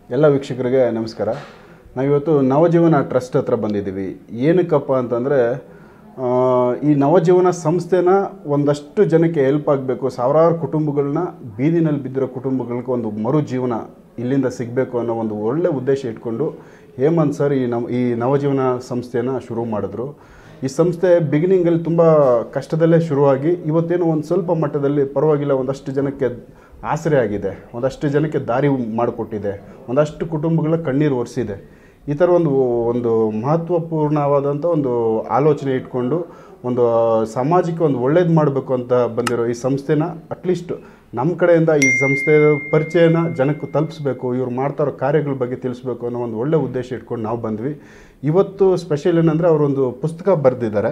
ಎಲ್ಲ ವೀಕ್ಷಕರಿಗೆ ನಮಸ್ಕಾರ. ನಾವಿವತ್ತು ನವಜೀವನ ಟ್ರಸ್ಟ್ ಹತ್ರ ಬಂದಿದ್ದೀವಿ. ಏನಕ್ಕಪ್ಪ ಅಂತಂದರೆ ಈ ನವಜೀವನ ಸಂಸ್ಥೆನ ಒಂದಷ್ಟು ಜನಕ್ಕೆ ಹೆಲ್ಪ್ ಆಗಬೇಕು, ಸಾವಿರಾರು ಕುಟುಂಬಗಳನ್ನ ಬೀದಿನಲ್ಲಿ ಬಿದ್ದಿರೋ ಕುಟುಂಬಗಳಿಗೆ ಒಂದು ಮರು ಜೀವನ ಇಲ್ಲಿಂದ ಸಿಗಬೇಕು ಅನ್ನೋ ಒಂದು ಒಳ್ಳೆ ಉದ್ದೇಶ ಇಟ್ಕೊಂಡು ಹೇಮಂತ್ ಸರ್ ಈ ನವಜೀವನ ಸಂಸ್ಥೆನ ಶುರು ಮಾಡಿದ್ರು. ಈ ಸಂಸ್ಥೆ ಬಿಗಿನಿಂಗಲ್ಲಿ ತುಂಬ ಕಷ್ಟದಲ್ಲೇ ಶುರುವಾಗಿ ಇವತ್ತೇನು ಒಂದು ಸ್ವಲ್ಪ ಮಟ್ಟದಲ್ಲಿ ಪರವಾಗಿಲ್ಲ, ಒಂದಷ್ಟು ಜನಕ್ಕೆ ಆಸರೆ ಆಗಿದೆ, ಒಂದಷ್ಟು ಜನಕ್ಕೆ ದಾರಿ ಮಾಡಿಕೊಟ್ಟಿದೆ, ಒಂದಷ್ಟು ಕುಟುಂಬಗಳ ಕಣ್ಣೀರು ಒರೆಸಿದೆ. ಈ ಥರ ಒಂದು ಮಹತ್ವಪೂರ್ಣವಾದಂಥ ಒಂದು ಆಲೋಚನೆ ಇಟ್ಕೊಂಡು ಒಂದು ಸಮಾಜಕ್ಕೆ ಒಂದು ಒಳ್ಳೇದು ಮಾಡಬೇಕು ಅಂತ ಬಂದಿರೋ ಈ ಸಂಸ್ಥೆನ ಅಟ್ಲೀಸ್ಟ್ ನಮ್ಮ ಕಡೆಯಿಂದ ಈ ಸಂಸ್ಥೆಯ ಪರಿಚಯನ ಜನಕ್ಕೆ ತಲುಪಿಸ್ಬೇಕು, ಇವ್ರು ಮಾಡ್ತಾರೋ ಕಾರ್ಯಗಳ ಬಗ್ಗೆ ತಿಳಿಸ್ಬೇಕು ಅನ್ನೋ ಒಂದು ಒಳ್ಳೆ ಉದ್ದೇಶ ಇಟ್ಕೊಂಡು ನಾವು ಬಂದ್ವಿ. ಇವತ್ತು ಸ್ಪೆಷಲ್ ಏನಂದರೆ ಅವರೊಂದು ಪುಸ್ತಕ ಬರೆದಿದ್ದಾರೆ.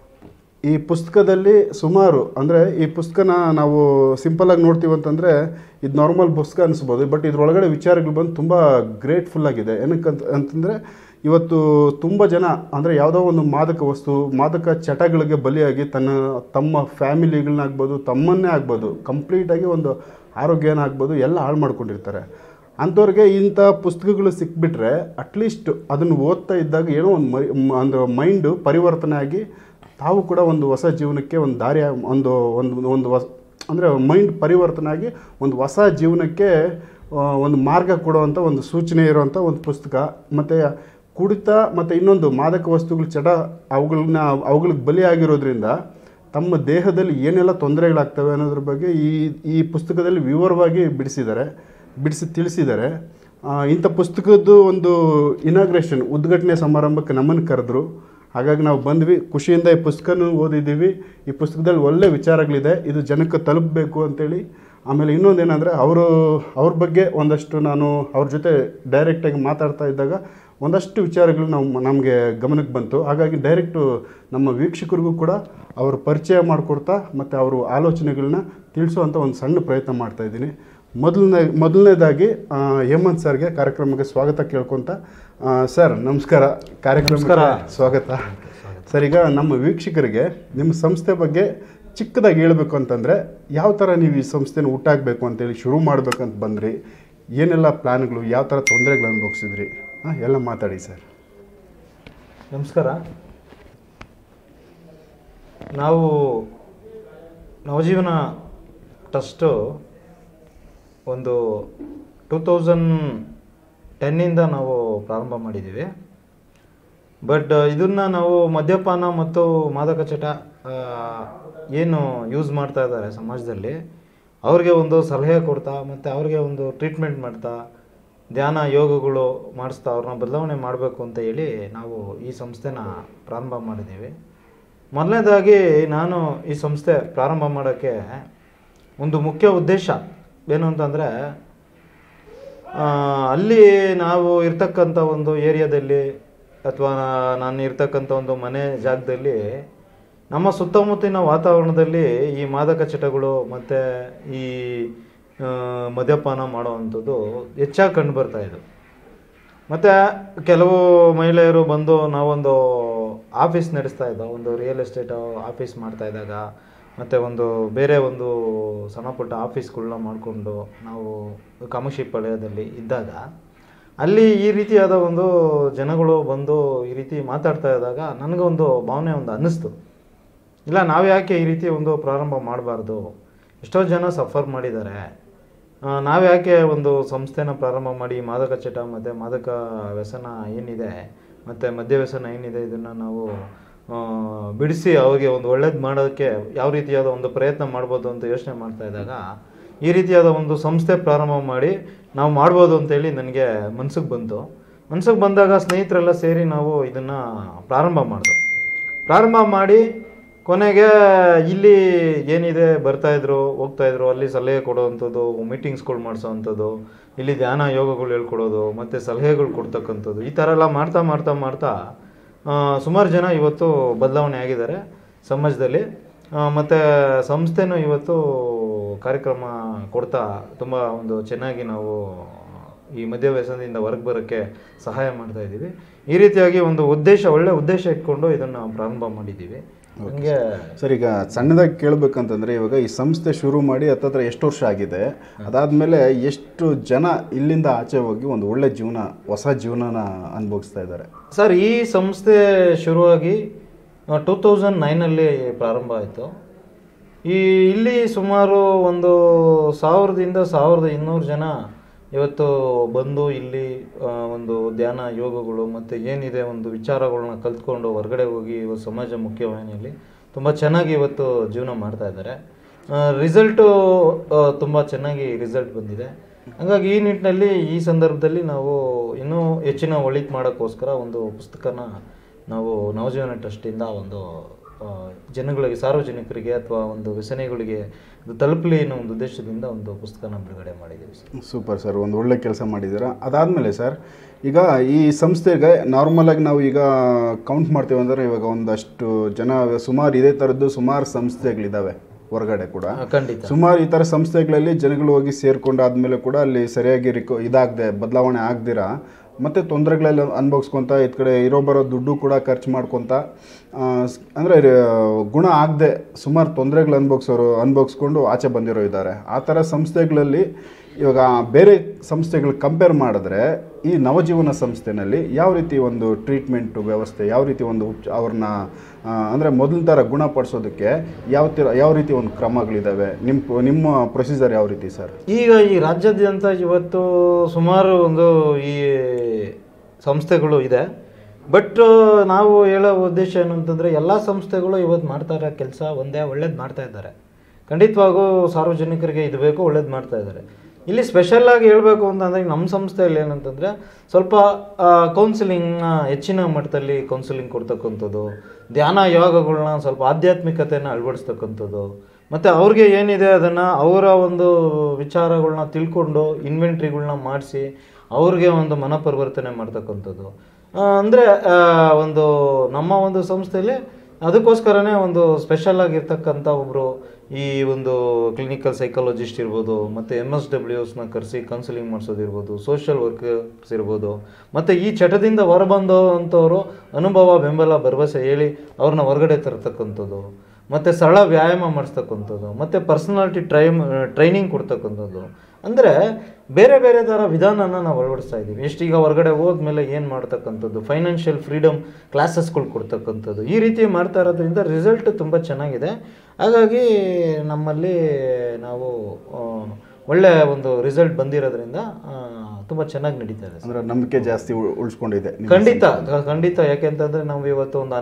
ಈ ಪುಸ್ತಕದಲ್ಲಿ ಸುಮಾರು ಅಂದರೆ ಈ ಪುಸ್ತಕನ ನಾವು ಸಿಂಪಲಾಗಿ ನೋಡ್ತೀವಿ ಅಂತಂದರೆ ಇದು ನಾರ್ಮಲ್ ಪುಸ್ತಕ ಅನಿಸ್ಬೋದು, ಬಟ್ ಇದರೊಳಗಡೆ ವಿಚಾರಗಳು ಬಂದು ತುಂಬ ಗ್ರೇಟ್ಫುಲ್ಲಾಗಿದೆ. ಅಂತಂದರೆ ಇವತ್ತು ತುಂಬ ಜನ ಅಂದರೆ ಯಾವುದೋ ಒಂದು ಮಾದಕ ಚಟಗಳಿಗೆ ಬಲಿಯಾಗಿ ತಮ್ಮ ಫ್ಯಾಮಿಲಿಗಳನ್ನಾಗ್ಬೋದು, ತಮ್ಮನ್ನೇ ಆಗ್ಬೋದು, ಕಂಪ್ಲೀಟಾಗಿ ಒಂದು ಆರೋಗ್ಯನ ಆಗ್ಬೋದು ಎಲ್ಲ ಹಾಳು ಮಾಡ್ಕೊಂಡಿರ್ತಾರೆ. ಅಂಥವ್ರಿಗೆ ಇಂಥ ಪುಸ್ತಕಗಳು ಸಿಕ್ಬಿಟ್ರೆ ಅಟ್ಲೀಸ್ಟ್ ಅದನ್ನು ಓದ್ತಾ ಇದ್ದಾಗ ಏನೋ ಒಂದು ಮೈಂಡು ಪರಿವರ್ತನೆ ಆಗಿ ತಾವು ಕೂಡ ಒಂದು ಹೊಸ ಜೀವನಕ್ಕೆ ಒಂದು ದಾರಿ ಒಂದು ಅಂದರೆ ಮೈಂಡ್ ಪರಿವರ್ತನೆ ಆಗಿ ಒಂದು ಹೊಸ ಜೀವನಕ್ಕೆ ಒಂದು ಮಾರ್ಗ ಕೊಡುವಂಥ ಒಂದು ಸೂಚನೆ ಇರುವಂಥ ಒಂದು ಪುಸ್ತಕ. ಮತ್ತು ಕುಡಿತ ಮತ್ತು ಇನ್ನೊಂದು ಮಾದಕ ವಸ್ತುಗಳ ಚಟ ಅವುಗಳಿಗೆ ಬಲಿಯಾಗಿರೋದ್ರಿಂದ ತಮ್ಮ ದೇಹದಲ್ಲಿ ಏನೆಲ್ಲ ತೊಂದರೆಗಳಾಗ್ತವೆ ಅನ್ನೋದ್ರ ಬಗ್ಗೆ ಈ ಪುಸ್ತಕದಲ್ಲಿ ವಿವರವಾಗಿ ಬಿಡಿಸಿ ತಿಳಿಸಿದ್ದಾರೆ. ಇಂಥ ಪುಸ್ತಕದ್ದು ಒಂದು ಇನಾಗ್ರೇಷನ್ ಉದ್ಘಾಟನೆ ಸಮಾರಂಭಕ್ಕೆ ನಮ್ಮನ್ನು ಕರೆದ್ರು. ಹಾಗಾಗಿ ನಾವು ಬಂದ್ವಿ, ಖುಷಿಯಿಂದ ಈ ಪುಸ್ತಕನೂ ಓದಿದ್ದೀವಿ. ಈ ಪುಸ್ತಕದಲ್ಲಿ ಒಳ್ಳೆ ವಿಚಾರಗಳಿದೆ, ಇದು ಜನಕ್ಕೆ ತಲುಪಬೇಕು ಅಂತೇಳಿ. ಆಮೇಲೆ ಇನ್ನೊಂದೇನೆಂದರೆ ಅವ್ರ ಬಗ್ಗೆ ಒಂದಷ್ಟು ನಾನು ಅವ್ರ ಜೊತೆ ಡೈರೆಕ್ಟಾಗಿ ಮಾತಾಡ್ತಾ ಇದ್ದಾಗ ಒಂದಷ್ಟು ವಿಚಾರಗಳು ನಮಗೆ ಗಮನಕ್ಕೆ ಬಂತು. ಹಾಗಾಗಿ ಡೈರೆಕ್ಟು ನಮ್ಮ ವೀಕ್ಷಕರಿಗೂ ಕೂಡ ಅವ್ರ ಪರಿಚಯ ಮಾಡಿಕೊಡ್ತಾ ಮತ್ತು ಅವರು ಆಲೋಚನೆಗಳನ್ನ ತಿಳಿಸುವಂಥ ಒಂದು ಸಣ್ಣ ಪ್ರಯತ್ನ ಮಾಡ್ತಾಯಿದ್ದೀನಿ. ಮೊದಲನೇದಾಗಿ ಹೇಮಂತ್ ಸರ್ಗೆ ಕಾರ್ಯಕ್ರಮಕ್ಕೆ ಸ್ವಾಗತ ಕೇಳ್ಕೊತ. ಸರ್ ನಮಸ್ಕಾರ, ಕಾರ್ಯಕ್ರಮಕ್ಕೆ ಸ್ವಾಗತ. ಸರ್, ಈಗ ನಮ್ಮ ವೀಕ್ಷಕರಿಗೆ ನಿಮ್ಮ ಸಂಸ್ಥೆ ಬಗ್ಗೆ ಚಿಕ್ಕದಾಗಿ ಹೇಳಬೇಕು ಅಂತಂದರೆ ಯಾವ ಥರ ನೀವು ಈ ಸಂಸ್ಥೆನ ಹುಟ್ಟಾಕಬೇಕು ಅಂತೇಳಿ ಶುರು ಮಾಡಬೇಕಂತ ಬಂದ್ರಿ, ಏನೆಲ್ಲ ಪ್ಲ್ಯಾನ್ಗಳು, ಯಾವ ಥರ ತೊಂದರೆಗಳು ಅನುಭವಿಸಿದ್ರಿ, ಎಲ್ಲ ಮಾತಾಡಿ ಸರ್. ನಮಸ್ಕಾರ. ನಾವು ನವಜೀವನ ಟ್ರಸ್ಟು ಒಂದು 2010 ನಾವು ಪ್ರಾರಂಭ ಮಾಡಿದ್ದೀವಿ. ಬಟ್ ಇದನ್ನು ನಾವು ಮದ್ಯಪಾನ ಮತ್ತು ಮಾದಕ ಚಟ ಏನು ಯೂಸ್ ಮಾಡ್ತಾ ಇದ್ದಾರೆ ಸಮಾಜದಲ್ಲಿ, ಅವ್ರಿಗೆ ಒಂದು ಸಲಹೆ ಕೊಡ್ತಾ ಮತ್ತು ಅವ್ರಿಗೆ ಒಂದು ಟ್ರೀಟ್ಮೆಂಟ್ ಮಾಡ್ತಾ ಧ್ಯಾನ ಯೋಗಗಳು ಮಾಡಿಸ್ತಾ ಅವ್ರನ್ನ ಬದಲಾವಣೆ ಮಾಡಬೇಕು ಅಂತ ಹೇಳಿ ನಾವು ಈ ಸಂಸ್ಥೆನ ಪ್ರಾರಂಭ ಮಾಡಿದ್ದೀವಿ. ಮೊದಲನೇದಾಗಿ ನಾನು ಈ ಸಂಸ್ಥೆ ಪ್ರಾರಂಭ ಮಾಡೋಕ್ಕೆ ಒಂದು ಮುಖ್ಯ ಉದ್ದೇಶ ಏನು ಅಂತಂದರೆ, ಅಲ್ಲಿ ನಾವು ಇರ್ತಕ್ಕಂಥ ಒಂದು ಏರಿಯಾದಲ್ಲಿ ಅಥವಾ ನಾನು ಇರ್ತಕ್ಕಂಥ ಒಂದು ಮನೆ ಜಾಗದಲ್ಲಿ ನಮ್ಮ ಸುತ್ತಮುತ್ತಲಿನ ವಾತಾವರಣದಲ್ಲಿ ಈ ಮಾದಕ ಚಟಗಳು ಮತ್ತು ಈ ಮದ್ಯಪಾನ ಮಾಡುವಂಥದ್ದು ಹೆಚ್ಚಾಗಿ ಕಂಡು ಬರ್ತಾಯಿದ್ದು. ಮತ್ತು ಕೆಲವು ಮಹಿಳೆಯರು ಬಂದು ನಾವೊಂದು ಆಫೀಸ್ ನಡೆಸ್ತಾ ಇದ್ದೋ, ಒಂದು ರಿಯಲ್ ಎಸ್ಟೇಟ್ ಆಫೀಸ್ ಮಾಡ್ತಾಯಿದ್ದಾಗ ಮತ್ತು ಬೇರೆ ಒಂದು ಸಣ್ಣ ಪುಟ್ಟ ಆಫೀಸ್ಗಳನ್ನ ಮಾಡಿಕೊಂಡು ನಾವು ಕಾಮಶಿಪಾಳ್ಯದಲ್ಲಿ ಇದ್ದಾಗ ಅಲ್ಲಿ ಈ ರೀತಿಯಾದ ಒಂದು ಜನಗಳು ಬಂದು ಈ ರೀತಿ ಮಾತಾಡ್ತಾ ಇದ್ದಾಗ ನನಗೊಂದು ಭಾವನೆ ಅನ್ನಿಸ್ತು, ಇಲ್ಲ ನಾವು ಯಾಕೆ ಈ ರೀತಿ ಒಂದು ಪ್ರಾರಂಭ ಮಾಡಬಾರ್ದು, ಎಷ್ಟೋ ಜನ ಸಫರ್ ಮಾಡಿದ್ದಾರೆ, ನಾವು ಯಾಕೆ ಒಂದು ಸಂಸ್ಥೆನ ಪ್ರಾರಂಭ ಮಾಡಿ ಮಾದಕ ಚಟ ಮತ್ತು ಮಾದಕ ವ್ಯಸನ ಏನಿದೆ ಮತ್ತು ಮದ್ಯ ವ್ಯಸನ ಏನಿದೆ ಇದನ್ನು ನಾವು ಬಿಡಿಸಿ ಅವ್ರಿಗೆ ಒಂದು ಒಳ್ಳೇದು ಮಾಡೋಕ್ಕೆ ಯಾವ ರೀತಿಯಾದ ಒಂದು ಪ್ರಯತ್ನ ಮಾಡ್ಬೋದು ಅಂತ ಯೋಚನೆ ಮಾಡ್ತಾ ಇದ್ದಾಗ ಈ ರೀತಿಯಾದ ಒಂದು ಸಂಸ್ಥೆ ಪ್ರಾರಂಭ ಮಾಡಿ ನಾವು ಮಾಡ್ಬೋದು ಅಂತೇಳಿ ನನಗೆ ಮನ್ಸಿಗೆ ಬಂದಾಗ ಸ್ನೇಹಿತರೆಲ್ಲ ಸೇರಿ ನಾವು ಇದನ್ನು ಪ್ರಾರಂಭ ಮಾಡಿ ಕೊನೆಗೆ ಇಲ್ಲಿ ಏನಿದೆ ಬರ್ತಾಯಿದ್ರು ಹೋಗ್ತಾಯಿದ್ರು, ಅಲ್ಲಿ ಸಲಹೆ ಕೊಡೋವಂಥದ್ದು, ಮೀಟಿಂಗ್ಸ್ಗಳು ಮಾಡಿಸೋವಂಥದ್ದು, ಇಲ್ಲಿ ಧ್ಯಾನ ಯೋಗಗಳು ಹೇಳ್ಕೊಡೋದು ಮತ್ತು ಸಲಹೆಗಳು ಕೊಡ್ತಕ್ಕಂಥದ್ದು, ಈ ಥರ ಎಲ್ಲ ಮಾಡ್ತಾ ಸುಮಾರು ಜನ ಇವತ್ತು ಬದಲಾವಣೆ ಆಗಿದ್ದಾರೆ ಸಮಾಜದಲ್ಲಿ. ಮತ್ತು ಸಂಸ್ಥೆನೂ ಇವತ್ತು ಕಾರ್ಯಕ್ರಮ ಕೊಡ್ತಾ ತುಂಬ ಒಂದು ಚೆನ್ನಾಗಿ ನಾವು ಈ ಮದ್ಯ ವ್ಯಸನದಿಂದ ಹೊರಗೆ ಬರೋಕ್ಕೆ ಸಹಾಯ ಮಾಡ್ತಾಯಿದ್ದೀವಿ. ಈ ರೀತಿಯಾಗಿ ಒಂದು ಒಳ್ಳೆ ಉದ್ದೇಶ ಇಟ್ಕೊಂಡು ಇದನ್ನು ಪ್ರಾರಂಭ ಮಾಡಿದ್ದೀವಿ. ಹಂಗೆ ಸರ್, ಈಗ ಸಣ್ಣದಾಗಿ ಕೇಳಬೇಕಂತಂದರೆ ಇವಾಗ ಈ ಸಂಸ್ಥೆ ಶುರು ಮಾಡಿ ಹತ್ತತ್ರ ಎಷ್ಟು ವರ್ಷ ಆಗಿದೆ, ಅದಾದಮೇಲೆ ಎಷ್ಟು ಜನ ಇಲ್ಲಿಂದ ಆಚೆ ಹೋಗಿ ಒಂದು ಒಳ್ಳೆ ಜೀವನ, ಹೊಸ ಜೀವನನ ಅನುಭವಿಸ್ತಾ ಇದ್ದಾರೆ? ಸರ್, ಈ ಸಂಸ್ಥೆ ಶುರುವಾಗಿ 2009 ಪ್ರಾರಂಭ ಆಯಿತು. ಇಲ್ಲಿ ಸುಮಾರು ಒಂದು 1000ದಿಂದ 1200 ಜನ ಇವತ್ತು ಬಂದು ಇಲ್ಲಿ ಒಂದು ಧ್ಯಾನ ಯೋಗಗಳು ಮತ್ತು ಏನಿದೆ ಒಂದು ವಿಚಾರಗಳನ್ನ ಕಲ್ತ್ಕೊಂಡು ಹೊರಗಡೆ ಹೋಗಿ ಇವತ್ತು ಸಮಾಜ ಮುಖ್ಯವಾಹಿನಿಯಲ್ಲಿ ತುಂಬ ಚೆನ್ನಾಗಿ ಇವತ್ತು ಜೀವನ ಮಾಡ್ತಾ ಇದ್ದಾರೆ. ರಿಸಲ್ಟು ತುಂಬ ಚೆನ್ನಾಗಿ ರಿಸಲ್ಟ್ ಬಂದಿದೆ. ಹಾಗಾಗಿ ಈ ನಿಟ್ಟಿನಲ್ಲಿ ಈ ಸಂದರ್ಭದಲ್ಲಿ ನಾವು ಇನ್ನೂ ಹೆಚ್ಚಿನ ಒಳಿತು ಮಾಡೋಕ್ಕೋಸ್ಕರ ಒಂದು ಪುಸ್ತಕನ ನಾವು ನವಜೀವನ ಟ್ರಸ್ಟಿಂದ ಒಂದು ಜನಗಳಿಗೆ, ಸಾರ್ವಜನಿಕರಿಗೆ ಅಥವಾ ಒಂದು ವ್ಯಸನಿಗಳಿಗೆ ತಲುಪಲಿ ಅನ್ನೋ ಒಂದು ಉದ್ದೇಶದಿಂದ ಒಂದು ಪುಸ್ತಕನ ಬಿಡುಗಡೆ ಮಾಡಿದ್ದೀವಿ ಸರ್. ಸೂಪರ್ ಸರ್, ಒಂದು ಒಳ್ಳೆ ಕೆಲಸ ಮಾಡಿದ್ದೀರಾ. ಅದಾದಮೇಲೆ ಸರ್, ಈಗ ಈ ಸಂಸ್ಥೆಗೆ ನಾರ್ಮಲಾಗಿ ನಾವು ಈಗ ಕೌಂಟ್ ಮಾಡ್ತೀವಿ ಅಂದರೆ ಇವಾಗ ಒಂದಷ್ಟು ಜನ ಸುಮಾರು ಇದೇ ಥರದ್ದು ಸುಮಾರು ಸಂಸ್ಥೆಗಳಿದ್ದಾವೆ ಹೊರಗಡೆ ಕೂಡ. ಖಂಡಿತ ಸುಮಾರು ಈ ಥರ ಸಂಸ್ಥೆಗಳಲ್ಲಿ ಜನಗಳು ಹೋಗಿ ಸೇರ್ಕೊಂಡಾದ್ಮೇಲೆ ಕೂಡ ಅಲ್ಲಿ ಸರಿಯಾಗಿ ಇದಾಗದೆ ಬದಲಾವಣೆ ಆಗ್ದಿರಾ ಮತ್ತು ತೊಂದರೆಗಳೆಲ್ಲ ಅನುಭವಿಸ್ಕೊತ ಇದ್ ಕಡೆ ಇರೋ ಬರೋ ದುಡ್ಡು ಕೂಡ ಖರ್ಚು ಮಾಡ್ಕೊತ ಅಂದರೆ ಗುಣ ಆಗದೆ ಸುಮಾರು ತೊಂದರೆಗಳು ಅನುಭವಿಸ್ಕೊಂಡು ಆಚೆ ಬಂದಿರೋ ಇದ್ದಾರೆ. ಆ ಥರ ಸಂಸ್ಥೆಗಳಲ್ಲಿ ಇವಾಗ ಬೇರೆ ಸಂಸ್ಥೆಗಳು ಕಂಪೇರ್ ಮಾಡಿದ್ರೆ ಈ ನವಜೀವನ ಸಂಸ್ಥೆನಲ್ಲಿ ಯಾವ ರೀತಿ ಒಂದು ಟ್ರೀಟ್ಮೆಂಟು ವ್ಯವಸ್ಥೆ, ಯಾವ ರೀತಿ ಒಂದು ಅವ್ರನ್ನ ಅಂದರೆ ಮೊದಲ ಥರ ಗುಣಪಡಿಸೋದಕ್ಕೆ ಯಾವ ರೀತಿ ಒಂದು ಕ್ರಮಗಳಿದ್ದಾವೆ? ನಿಮ್ಮ ಪ್ರೊಸೀಜರ್ ಯಾವ ರೀತಿ ಸರ್? ಈಗ ಈ ರಾಜ್ಯಾದ್ಯಂತ ಇವತ್ತು ಸುಮಾರು ಒಂದು ಈ ಸಂಸ್ಥೆಗಳು ಇದೆ. ಬಟ್ ನಾವು ಹೇಳೋ ಉದ್ದೇಶ ಏನು ಅಂತಂದರೆ, ಎಲ್ಲ ಸಂಸ್ಥೆಗಳು ಇವತ್ತು ಮಾಡ್ತಾ ಇರೋ ಕೆಲಸ ಒಂದೇ, ಒಳ್ಳೇದು ಮಾಡ್ತಾ ಇದ್ದಾರೆ. ಖಂಡಿತವಾಗೂ ಸಾರ್ವಜನಿಕರಿಗೆ ಇದು ಬೇಕು, ಒಳ್ಳೇದು ಮಾಡ್ತಾ ಇದ್ದಾರೆ. ಇಲ್ಲಿ ಸ್ಪೆಷಲ್ಲಾಗಿ ಹೇಳಬೇಕು ಅಂತಂದರೆ ನಮ್ಮ ಸಂಸ್ಥೆಯಲ್ಲಿ ಏನಂತಂದರೆ ಸ್ವಲ್ಪ ಕೌನ್ಸಿಲಿಂಗ್ನ ಹೆಚ್ಚಿನ ಮಟ್ಟದಲ್ಲಿ ಕೌನ್ಸಿಲಿಂಗ್ ಕೊಡ್ತಕ್ಕಂಥದ್ದು, ಧ್ಯಾನ ಯೋಗಗಳನ್ನ ಸ್ವಲ್ಪ ಆಧ್ಯಾತ್ಮಿಕತೆಯನ್ನು ಅಳವಡಿಸ್ತಕ್ಕಂಥದ್ದು, ಮತ್ತು ಅವ್ರಿಗೆ ಏನಿದೆ ಅದನ್ನು ಅವರ ಒಂದು ವಿಚಾರಗಳನ್ನ ತಿಳ್ಕೊಂಡು ಇನ್ವೆಂಟ್ರಿಗಳನ್ನ ಮಾಡಿಸಿ ಅವ್ರಿಗೆ ಒಂದು ಮನಪರಿವರ್ತನೆ ಮಾಡ್ತಕ್ಕಂಥದ್ದು. ಅಂದರೆ ಒಂದು ನಮ್ಮ ಒಂದು ಸಂಸ್ಥೆಯಲ್ಲಿ ಅದಕ್ಕೋಸ್ಕರನೇ ಒಂದು ಸ್ಪೆಷಲ್ ಆಗಿರ್ತಕ್ಕಂಥ ಒಬ್ಬರು ಈ ಒಂದು ಕ್ಲಿನಿಕಲ್ ಸೈಕಾಲಜಿಸ್ಟ್ ಇರ್ಬೋದು, ಮತ್ತು MSWSನ ಕರೆಸಿ ಕೌನ್ಸಿಲಿಂಗ್ ಮಾಡಿಸೋದಿರ್ಬೋದು, ಸೋಷಿಯಲ್ ವರ್ಕರ್ಸ್ ಇರ್ಬೋದು, ಮತ್ತು ಈ ಚಟದಿಂದ ಹೊರಬಂದು ಅಂಥವರು ಅನುಭವ, ಬೆಂಬಲ, ಭರವಸೆ ಹೇಳಿ ಅವ್ರನ್ನ ಹೊರಗಡೆ ತರ್ತಕ್ಕಂಥದ್ದು, ಮತ್ತು ಸರಳ ವ್ಯಾಯಾಮ ಮಾಡಿಸ್ತಕ್ಕಂಥದ್ದು, ಮತ್ತು ಪರ್ಸನಾಲಿಟಿ ಟ್ರೈನಿಂಗ್ ಕೊಡ್ತಕ್ಕಂಥದ್ದು. ಅಂದರೆ ಬೇರೆ ಬೇರೆ ಥರ ವಿಧಾನನ ನಾವು ಅಳವಡಿಸ್ತಾ ಇದ್ದೀವಿ. ಎಷ್ಟೀಗ ಹೊರಗಡೆ ಹೋದ್ಮೇಲೆ ಏನು ಮಾಡ್ತಕ್ಕಂಥದ್ದು, ಫೈನಾನ್ಷಿಯಲ್ ಫ್ರೀಡಮ್ ಕ್ಲಾಸಸ್ಗಳು ಕೊಡ್ತಕ್ಕಂಥದ್ದು, ಈ ರೀತಿ ಮಾಡ್ತಾ ಇರೋದ್ರಿಂದ ರಿಸಲ್ಟ್ ತುಂಬ ಚೆನ್ನಾಗಿದೆ. ಹಾಗಾಗಿ ನಮ್ಮಲ್ಲಿ ನಾವು ಒಳ್ಳೆ ಒಂದು ರಿಸಲ್ಟ್ ಬಂದಿರೋದ್ರಿಂದ ತುಂಬ ಚೆನ್ನಾಗಿ ನಡೀತಾ ಇದೆ. ಅಂದರೆ ನಂಬಿಕೆ ಜಾಸ್ತಿ ಉಳಿಸ್ಕೊಂಡಿದೆ. ಖಂಡಿತ. ಯಾಕೆಂತಂದರೆ ನಾವು ಇವತ್ತು ಒಂದು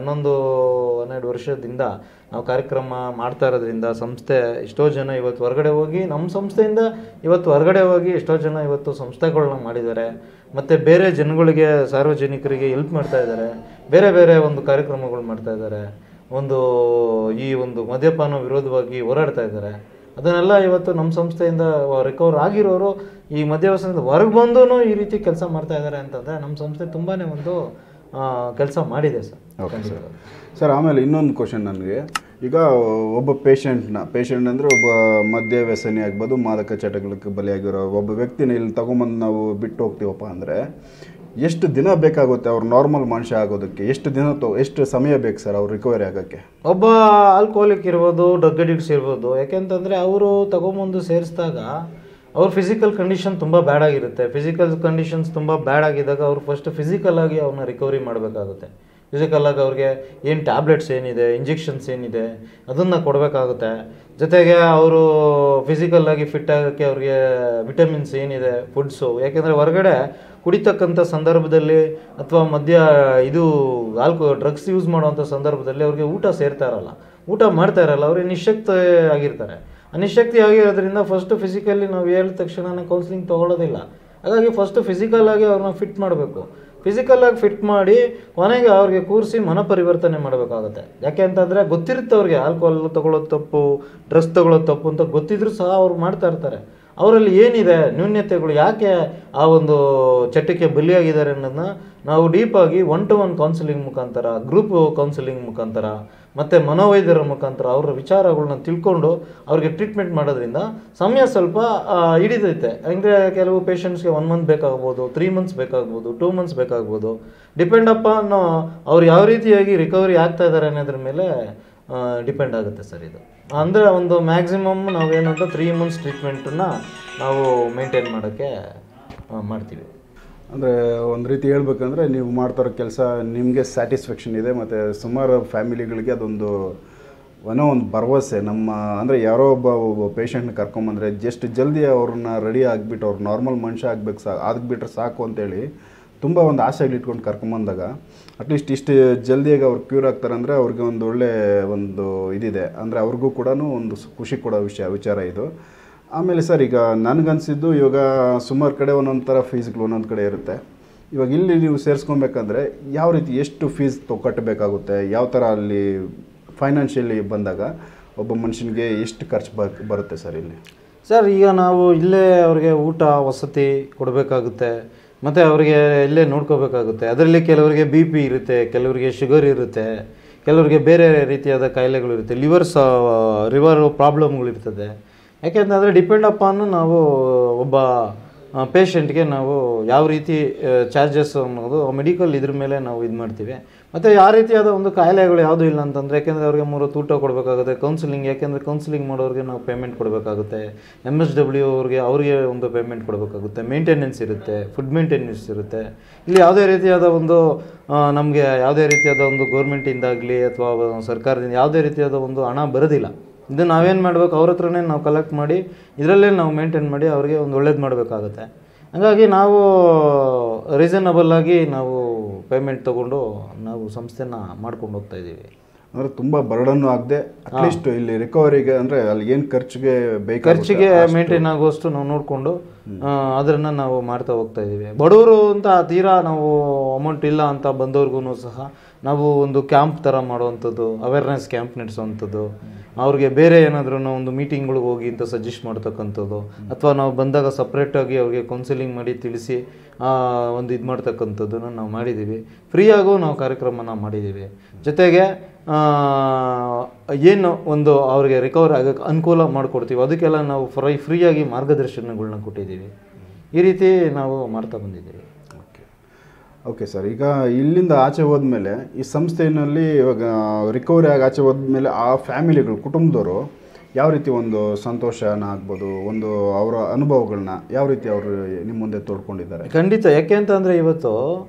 11-12 ವರ್ಷದಿಂದ ನಾವು ಕಾರ್ಯಕ್ರಮ ಮಾಡ್ತಾ ಇರೋದ್ರಿಂದ ಸಂಸ್ಥೆ ಎಷ್ಟೋ ಜನ ಇವತ್ತು ಹೊರಗಡೆ ಹೋಗಿ, ನಮ್ಮ ಸಂಸ್ಥೆಯಿಂದ ಇವತ್ತು ಹೊರಗಡೆ ಹೋಗಿ ಎಷ್ಟೋ ಜನ ಇವತ್ತು ಸಂಸ್ಥೆಗಳನ್ನ ಮಾಡಿದ್ದಾರೆ, ಮತ್ತು ಬೇರೆ ಜನಗಳಿಗೆ, ಸಾರ್ವಜನಿಕರಿಗೆ ಹೆಲ್ಪ್ ಮಾಡ್ತಾ ಇದ್ದಾರೆ, ಬೇರೆ ಬೇರೆ ಒಂದು ಕಾರ್ಯಕ್ರಮಗಳು ಮಾಡ್ತಾ ಇದ್ದಾರೆ, ಒಂದು ಈ ಒಂದು ಮದ್ಯಪಾನ ವಿರೋಧವಾಗಿ ಹೋರಾಡ್ತಾ ಇದ್ದಾರೆ. ಅದನ್ನೆಲ್ಲ ಇವತ್ತು ನಮ್ಮ ಸಂಸ್ಥೆಯಿಂದ ರಿಕವರ್ ಆಗಿರೋರು ಈ ಮದ್ಯವ್ಯಸನದಿಂದ ಹೊರಗೆ ಬಂದೂ ಈ ರೀತಿ ಕೆಲಸ ಮಾಡ್ತಾ ಇದ್ದಾರೆ ಅಂತಂದರೆ ನಮ್ಮ ಸಂಸ್ಥೆ ತುಂಬಾ ಒಂದು ಕೆಲಸ ಮಾಡಿದೆ ಸರ್. Okay sir. ಆಮೇಲೆ ಇನ್ನೊಂದು ಕ್ವಶನ್ ನನಗೆ, ಈಗ ಒಬ್ಬ ಪೇಷಂಟ್ ಅಂದರೆ ಒಬ್ಬ ಮದ್ಯ ವ್ಯಸನಿ ಆಗ್ಬೋದು, ಮಾದಕ ಚಟಗಳಿಗೆ ಬಲಿಯಾಗಿರೋ ಒಬ್ಬ ವ್ಯಕ್ತಿನ ಇಲ್ಲಿ ತಗೊಂಬಂದು ನಾವು ಬಿಟ್ಟು ಹೋಗ್ತೀವಪ್ಪ ಅಂದರೆ ಎಷ್ಟು ದಿನ ಬೇಕಾಗುತ್ತೆ ಅವ್ರು ನಾರ್ಮಲ್ ಮನುಷ್ಯ ಆಗೋದಕ್ಕೆ? ಎಷ್ಟು ಸಮಯ ಬೇಕು ಸರ್ ಅವ್ರು ರಿಕವರಿ ಆಗೋಕ್ಕೆ? ಒಬ್ಬ ಆಲ್ಕೋಹಾಲಿಕ್ ಇರ್ಬೋದು, ಡ್ರಗ್ ಅಡಿಕ್ಟ್ಸ್ ಇರ್ಬೋದು, ಯಾಕೆಂತಂದರೆ ಅವರು ತಗೊಂಬಂದು ಸೇರಿಸಿದಾಗ ಅವ್ರ ಫಿಸಿಕಲ್ ಕಂಡೀಷನ್ ತುಂಬ ಬ್ಯಾಡ್ ಆಗಿರುತ್ತೆ. ಫಿಸಿಕಲ್ ಕಂಡೀಷನ್ಸ್ ತುಂಬ ಬ್ಯಾಡ್ ಆಗಿದ್ದಾಗ ಅವ್ರು ಫಸ್ಟ್ ಫಿಸಿಕಲ್ ಆಗಿ ಅವ್ರನ್ನ ರಿಕವರಿ ಮಾಡಬೇಕಾಗುತ್ತೆ. ಫಿಸಿಕಲಾಗಿ ಅವ್ರಿಗೆ ಏನು ಟ್ಯಾಬ್ಲೆಟ್ಸ್ ಏನಿದೆ, ಇಂಜೆಕ್ಷನ್ಸ್ ಏನಿದೆ ಅದನ್ನು ಕೊಡಬೇಕಾಗುತ್ತೆ. ಜೊತೆಗೆ ಅವರು ಫಿಸಿಕಲ್ಲಾಗಿ ಫಿಟ್ ಆಗೋಕ್ಕೆ ಅವ್ರಿಗೆ ವಿಟಮಿನ್ಸ್ ಏನಿದೆ, ಫುಡ್ಸು, ಯಾಕೆಂದರೆ ಹೊರಗಡೆ ಕುಡಿತಕ್ಕಂಥ ಸಂದರ್ಭದಲ್ಲಿ ಅಥವಾ ಡ್ರಗ್ಸ್ ಯೂಸ್ ಮಾಡುವಂಥ ಸಂದರ್ಭದಲ್ಲಿ ಅವ್ರಿಗೆ ಊಟ ಸೇರ್ತಾ ಇರಲ್ಲ, ಊಟ ಮಾಡ್ತಾ ಇರಲ್ಲ, ಅವ್ರಿಗೆ ನಿಶಕ್ತಿ ಆಗಿರ್ತಾರೆ. ನಿಶಕ್ತಿ ಆಗಿರೋದ್ರಿಂದ ಫಸ್ಟ್ ಫಿಸಿಕಲಿ ನಾವು ಹೇಳಿದ ತಕ್ಷಣ ಕೌನ್ಸಿಲಿಂಗ್ ತೊಗೊಳ್ಳೋದಿಲ್ಲ. ಹಾಗಾಗಿ ಫಸ್ಟ್ ಫಿಸಿಕಲ್ಲಾಗಿ ಅವ್ರನ್ನ ಫಿಟ್ ಮಾಡಬೇಕು. ಫಿಸಿಕಲಾಗಿ ಫಿಟ್ ಮಾಡಿ ಕೊನೆಗೆ ಅವ್ರಿಗೆ ಕೂರಿಸಿ ಮನಪರಿವರ್ತನೆ ಮಾಡಬೇಕಾಗುತ್ತೆ. ಯಾಕೆ ಅಂತಂದರೆ ಗೊತ್ತಿರುತ್ತೆ ಅವ್ರಿಗೆ ಆಲ್ಕೋಹಾಲ್ ತೊಗೊಳ್ಳೋದು ತಪ್ಪು, ಡ್ರಗ್ಸ್ ತೊಗೊಳ್ಳೋದು ತಪ್ಪು ಅಂತ ಗೊತ್ತಿದ್ರೂ ಸಹ ಅವ್ರು ಮಾಡ್ತಾ ಇರ್ತಾರೆ. ಅವರಲ್ಲಿ ಏನಿದೆ ನ್ಯೂನ್ಯತೆಗಳು, ಯಾಕೆ ಆ ಒಂದು ಚಟಕ್ಕೆ ಬಲಿಯಾಗಿದ್ದಾರೆ ಅನ್ನೋದನ್ನ ನಾವು ಡೀಪಾಗಿ 1-to-1 ಕೌನ್ಸಿಲಿಂಗ್ ಮುಖಾಂತರ, ಗ್ರೂಪ್ ಕೌನ್ಸಿಲಿಂಗ್ ಮುಖಾಂತರ, ಮತ್ತು ಮನೋವೈದ್ಯರ ಮುಖಾಂತರ ಅವರ ವಿಚಾರಗಳನ್ನ ತಿಳ್ಕೊಂಡು ಅವ್ರಿಗೆ ಟ್ರೀಟ್ಮೆಂಟ್ ಮಾಡೋದ್ರಿಂದ ಸಮಯ ಸ್ವಲ್ಪ ಹಿಡಿದೈತೆ. ಅಂದರೆ ಕೆಲವು ಪೇಷಂಟ್ಸ್ಗೆ 1 month ಬೇಕಾಗ್ಬೋದು, 3 months ಬೇಕಾಗ್ಬೋದು, 2 months ಬೇಕಾಗ್ಬೋದು. ಡಿಪೆಂಡ್ ಅಪಾನ್ ಅವ್ರು ಯಾವ ರೀತಿಯಾಗಿ ರಿಕವರಿ ಆಗ್ತಾ ಇದ್ದಾರೆ ಅನ್ನೋದ್ರ ಮೇಲೆ ಡಿಪೆಂಡ್ ಆಗುತ್ತೆ ಸರ್ ಇದು. ಅಂದರೆ ಒಂದು ಮ್ಯಾಕ್ಸಿಮಮ್ ನಾವೇನಂತ 3 months ಟ್ರೀಟ್ಮೆಂಟನ್ನು ನಾವು ಮೇಂಟೈನ್ ಮಾಡೋಕ್ಕೆ ಮಾಡ್ತೀವಿ. ಅಂದರೆ ಒಂದು ರೀತಿ ಹೇಳ್ಬೇಕಂದ್ರೆ ನೀವು ಮಾಡ್ತಾರೋ ಕೆಲಸ ನಿಮಗೆ ಸ್ಯಾಟಿಸ್ಫ್ಯಾಕ್ಷನ್ ಇದೆ, ಮತ್ತು ಸುಮಾರು ಫ್ಯಾಮಿಲಿಗಳಿಗೆ ಅದೊಂದು ಒಂದು ಭರವಸೆ. ನಮ್ಮ ಅಂದರೆ ಯಾರೋ ಒಬ್ಬ ಪೇಷಂಟ್ನ ಕರ್ಕೊಂಬಂದರೆ ಜಸ್ಟ್ ಜಲ್ದಿ ಅವ್ರನ್ನ ರೆಡಿ ಆಗಿಬಿಟ್ಟು ಅವ್ರು ನಾರ್ಮಲ್ ಮನುಷ್ಯ ಆಗ್ಬಿಟ್ರೆ ಸಾಕು ಅಂತೇಳಿ ತುಂಬ ಒಂದು ಆಸೆಗಳು ಇಟ್ಕೊಂಡು ಕರ್ಕೊಂಬಂದಾಗ ಅಟ್ಲೀಸ್ಟ್ ಇಷ್ಟು ಜಲ್ದಿಯಾಗಿ ಅವ್ರು ಕ್ಯೂರ್ ಆಗ್ತಾರೆ ಅಂದರೆ ಅವ್ರಿಗೆ ಒಂದು ಒಳ್ಳೆ ಒಂದು ಇದಿದೆ. ಅಂದರೆ ಅವ್ರಿಗೂ ಕೂಡ ಒಂದು ಖುಷಿ ಕೊಡೋ ವಿಚಾರ ಇದು. ಆಮೇಲೆ ಸರ್, ಈಗ ನನಗನ್ಸಿದ್ದು ಇವಾಗ ಸುಮಾರು ಕಡೆ ಒಂದೊಂದು ಥರ ಫೀಸ್ಗಳು ಒಂದೊಂದು ಕಡೆ ಇರುತ್ತೆ. ಇವಾಗ ಇಲ್ಲಿ ನೀವು ಸೇರಿಸ್ಕೊಬೇಕಂದ್ರೆ ಯಾವ ರೀತಿ ಎಷ್ಟು ಫೀಸ್ ಕಟ್ಟಬೇಕಾಗುತ್ತೆ, ಯಾವ ಥರ ಅಲ್ಲಿ ಫೈನಾನ್ಷಿಯಲಿ ಬಂದಾಗ ಒಬ್ಬ ಮನುಷ್ಯನಿಗೆ ಎಷ್ಟು ಖರ್ಚು ಬರುತ್ತೆ ಸರ್ ಇಲ್ಲಿ? ಸರ್, ಈಗ ನಾವು ಇಲ್ಲೇ ಅವ್ರಿಗೆ ಊಟ ವಸತಿ ಕೊಡಬೇಕಾಗುತ್ತೆ, ಮತ್ತು ಅವರಿಗೆ ಇಲ್ಲೇ ನೋಡ್ಕೋಬೇಕಾಗುತ್ತೆ. ಅದರಲ್ಲಿ ಕೆಲವರಿಗೆ BP ಇರುತ್ತೆ, ಕೆಲವರಿಗೆ ಶುಗರ್ ಇರುತ್ತೆ, ಕೆಲವರಿಗೆ ಬೇರೆ ರೀತಿಯಾದ ಕಾಯಿಲೆಗಳು ಇರುತ್ತೆ, ಲಿವರ್ ಪ್ರಾಬ್ಲಮ್ಗಳಿರ್ತದೆ. ಯಾಕೆಂತಂದರೆ ಡಿಪೆಂಡ್ ಅಪಾನ್ ನಾವು ಒಬ್ಬ ಪೇಷಂಟ್ಗೆ ನಾವು ಯಾವ ರೀತಿ ಚಾರ್ಜಸ್ ಅನ್ನೋದು ಮೆಡಿಕಲ್ ಇದ್ರ ಮೇಲೆ ನಾವು ಇದು ಮಾಡ್ತೀವಿ. ಮತ್ತು ಯಾವ ರೀತಿಯಾದ ಒಂದು ಕಾಯಿಲೆಗಳು ಯಾವುದೂ ಇಲ್ಲ ಅಂತಂದರೆ, ಯಾಕೆಂದರೆ ಅವ್ರಿಗೆ 3 ಹೊತ್ತು ಊಟ ಕೊಡಬೇಕಾಗುತ್ತೆ, ಕೌನ್ಸಿಲಿಂಗ್, ಯಾಕೆಂದರೆ ಕೌನ್ಸಿಲಿಂಗ್ ಮಾಡೋರಿಗೆ ನಾವು ಪೇಮೆಂಟ್ ಕೊಡಬೇಕಾಗುತ್ತೆ, MSW ಅವ್ರಿಗೆ ಒಂದು ಪೇಮೆಂಟ್ ಕೊಡಬೇಕಾಗುತ್ತೆ, ಮೇಂಟೆನೆನ್ಸ್ ಇರುತ್ತೆ, ಫುಡ್ ಮೇಂಟೆನೆನ್ಸ್ ಇರುತ್ತೆ. ಇಲ್ಲಿ ಯಾವುದೇ ರೀತಿಯಾದ ಒಂದು ನಮಗೆ ಯಾವುದೇ ರೀತಿಯಾದ ಒಂದು ಗೌರ್ಮೆಂಟಿಂದಾಗಲಿ ಅಥವಾ ಸರ್ಕಾರದಿಂದ ಯಾವುದೇ ರೀತಿಯಾದ ಒಂದು ಹಣ ಬರೋದಿಲ್ಲ. ಇದು ನಾವೇನು ಮಾಡಬೇಕು, ಅವ್ರ ಹತ್ರನೇ ನಾವು ಕಲೆಕ್ಟ್ ಮಾಡಿ ಇದರಲ್ಲೇ ನಾವು ಮೇಂಟೈನ್ ಮಾಡಿ ಅವ್ರಿಗೆ ಒಂದು ಒಳ್ಳೇದು ಮಾಡಬೇಕಾಗುತ್ತೆ. ಹಾಗಾಗಿ ನಾವು ರೀಸನಬಲ್ ಆಗಿ ನಾವು ಪೇಮೆಂಟ್ ತೊಗೊಂಡು ನಾವು ಸಂಸ್ಥೆನ ಮಾಡ್ಕೊಂಡು ಹೋಗ್ತಾ ಇದ್ದೀವಿ. ಅಂದರೆ ತುಂಬ ಬರ್ಡನ್ನು ಆಗದೆ ಅಟ್ಲೀಸ್ಟ್ ಇಲ್ಲಿ ರಿಕವರಿಗೆ ಅಂದರೆ ಅಲ್ಲಿ ಏನು ಖರ್ಚಿಗೆ ಮೇಂಟೈನ್ ಆಗುವಷ್ಟು ನಾವು ನೋಡಿಕೊಂಡು ಅದನ್ನು ನಾವು ಮಾಡ್ತಾ ಹೋಗ್ತಾ ಇದ್ದೀವಿ. ಬಡವರು ಅಂತ ತೀರಾ ನಾವು ಅಮೌಂಟ್ ಇಲ್ಲ ಅಂತ ಬಂದವ್ರಿಗೂ ಸಹ ನಾವು ಒಂದು ಕ್ಯಾಂಪ್ ಥರ ಮಾಡುವಂಥದ್ದು, ಅವೇರ್ನೆಸ್ ಕ್ಯಾಂಪ್ ನಡೆಸುವಂಥದ್ದು, ಅವ್ರಿಗೆ ಬೇರೆ ಏನಾದ್ರೂ ಒಂದು ಮೀಟಿಂಗ್ಗಳಿಗೆ ಹೋಗಿ ಅಂತ ಸಜೆಸ್ಟ್ ಮಾಡ್ತಕ್ಕಂಥದ್ದು, ಅಥವಾ ನಾವು ಬಂದಾಗ ಸಪ್ರೇಟಾಗಿ ಅವ್ರಿಗೆ ಕೌನ್ಸಿಲಿಂಗ್ ಮಾಡಿ ತಿಳಿಸಿ ಒಂದು ಇದು ಮಾಡ್ತಕ್ಕಂಥದ್ದನ್ನು ನಾವು ಮಾಡಿದ್ದೀವಿ. ಫ್ರೀಯಾಗೂ ನಾವು ಕಾರ್ಯಕ್ರಮನ ಮಾಡಿದ್ದೀವಿ. ಜೊತೆಗೆ ಏನು ಒಂದು ಅವ್ರಿಗೆ ರಿಕವರ್ ಆಗೋಕ್ಕೆ ಅನುಕೂಲ ಮಾಡಿಕೊಡ್ತೀವಿ, ಅದಕ್ಕೆಲ್ಲ ನಾವು ಫ್ರೀಯಾಗಿ ಮಾರ್ಗದರ್ಶನಗಳನ್ನ ಕೊಟ್ಟಿದ್ದೀವಿ. ಈ ರೀತಿ ನಾವು ಮಾಡ್ತಾ ಬಂದಿದ್ದೀವಿ. ಓಕೆ ಸರ್, ಈಗ ಇಲ್ಲಿಂದ ಆಚೆ ಹೋದ್ಮೇಲೆ ಈ ಸಂಸ್ಥೆಯಲ್ಲಿ ಇವಾಗ ರಿಕವರಿ ಆಗಿ ಆಚೆ ಹೋದ್ಮೇಲೆ ಆ ಫ್ಯಾಮಿಲಿಗಳು, ಕುಟುಂಬದವರು ಯಾವ ರೀತಿ ಒಂದು ಸಂತೋಷನ ಆಗ್ಬೋದು, ಒಂದು ಅವರ ಅನುಭವಗಳನ್ನ ಯಾವ ರೀತಿ ಅವರು ನಿಮ್ಮ ಮುಂದೆ ತೋಡ್ಕೊಂಡಿದ್ದಾರೆ? ಖಂಡಿತ. ಯಾಕೆ ಅಂತಂದರೆ ಇವತ್ತು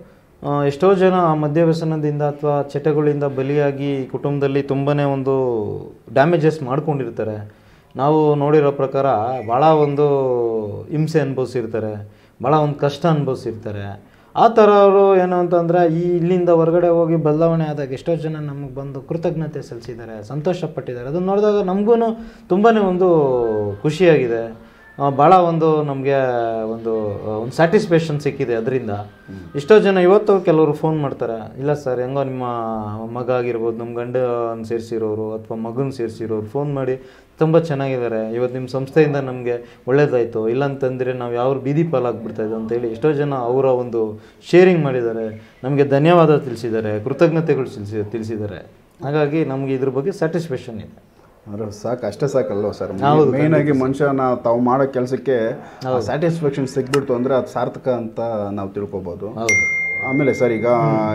ಎಷ್ಟೋ ಜನ ಮದ್ಯವ್ಯಸನದಿಂದ ಅಥವಾ ಚಟಗಳಿಂದ ಬಲಿಯಾಗಿ ಕುಟುಂಬದಲ್ಲಿ ತುಂಬಾ ಒಂದು ಡ್ಯಾಮೇಜಸ್ ಮಾಡ್ಕೊಂಡಿರ್ತಾರೆ. ನಾವು ನೋಡಿರೋ ಪ್ರಕಾರ ಭಾಳ ಒಂದು ಹಿಂಸೆ ಅನುಭವಿಸಿರ್ತಾರೆ, ಭಾಳ ಒಂದು ಕಷ್ಟ ಅನುಭವಿಸಿರ್ತಾರೆ. ಆ ಥರ ಅವರು ಏನು ಅಂತಂದರೆ ಇಲ್ಲಿಂದ ಹೊರಗಡೆ ಹೋಗಿ ಬದಲಾವಣೆ ಆದಾಗ ಎಷ್ಟೋ ಜನ ನಮಗೆ ಬಂದು ಕೃತಜ್ಞತೆ ಸಲ್ಲಿಸಿದ್ದಾರೆ, ಸಂತೋಷಪಟ್ಟಿದ್ದಾರೆ. ಅದನ್ನು ನೋಡಿದಾಗ ನಮಗೂ ತುಂಬಾ ಒಂದು ಖುಷಿಯಾಗಿದೆ. ಭಾಳ ಒಂದು ನಮಗೆ ಒಂದು ಸ್ಯಾಟಿಸ್ಫ್ಯಾಕ್ಷನ್ ಸಿಕ್ಕಿದೆ ಅದರಿಂದ. ಎಷ್ಟೋ ಜನ ಇವತ್ತು ಕೆಲವರು ಫೋನ್ ಮಾಡ್ತಾರೆ, ಇಲ್ಲ ಸರ್ ಹೆಂಗೋ ನಿಮ್ಮ ಮಗ ಆಗಿರ್ಬೋದು, ನಮ್ಮ ಗಂಡನ ಸೇರಿಸಿರೋರು ಅಥವಾ ಮಗನ ಸೇರಿಸಿರೋರು ಫೋನ್ ಮಾಡಿ ತುಂಬ ಚೆನ್ನಾಗಿದ್ದಾರೆ, ಇವತ್ತು ನಿಮ್ಮ ಸಂಸ್ಥೆಯಿಂದ ನಮಗೆ ಒಳ್ಳೇದಾಯಿತು, ಇಲ್ಲಾಂತಂದರೆ ನಾವು ಯಾವ ಬೀದಿ ಪಾಲಾಗ್ಬಿಡ್ತಾಯಿದ್ದು ಅಂತೇಳಿ ಎಷ್ಟೋ ಜನ ಅವರ ಒಂದು ಶೇರಿಂಗ್ ಮಾಡಿದ್ದಾರೆ, ನಮಗೆ ಧನ್ಯವಾದ ತಿಳಿಸಿದ್ದಾರೆ, ಕೃತಜ್ಞತೆಗಳು ತಿಳಿಸಿದ್ದಾರೆ. ಹಾಗಾಗಿ ನಮಗೆ ಇದ್ರ ಬಗ್ಗೆ ಸ್ಯಾಟಿಸ್ಫ್ಯಾಕ್ಷನ್ ಇದೆ. ಅಂದರೆ ಸಾಕು, ಅಷ್ಟೇ ಸಾಕಲ್ವ ಸರ್? ಮೇನ್ ಆಗಿ ಮನುಷ್ಯನ ತಾವು ಮಾಡೋ ಕೆಲಸಕ್ಕೆ ಸ್ಯಾಟಿಸ್ಫ್ಯಾಕ್ಷನ್ ಸಿಕ್ಬಿಡ್ತು ಅಂದರೆ ಅದು ಸಾರ್ಥಕ ಅಂತ ನಾವು ತಿಳ್ಕೊಬೋದು. ಆಮೇಲೆ ಸರ್, ಈಗ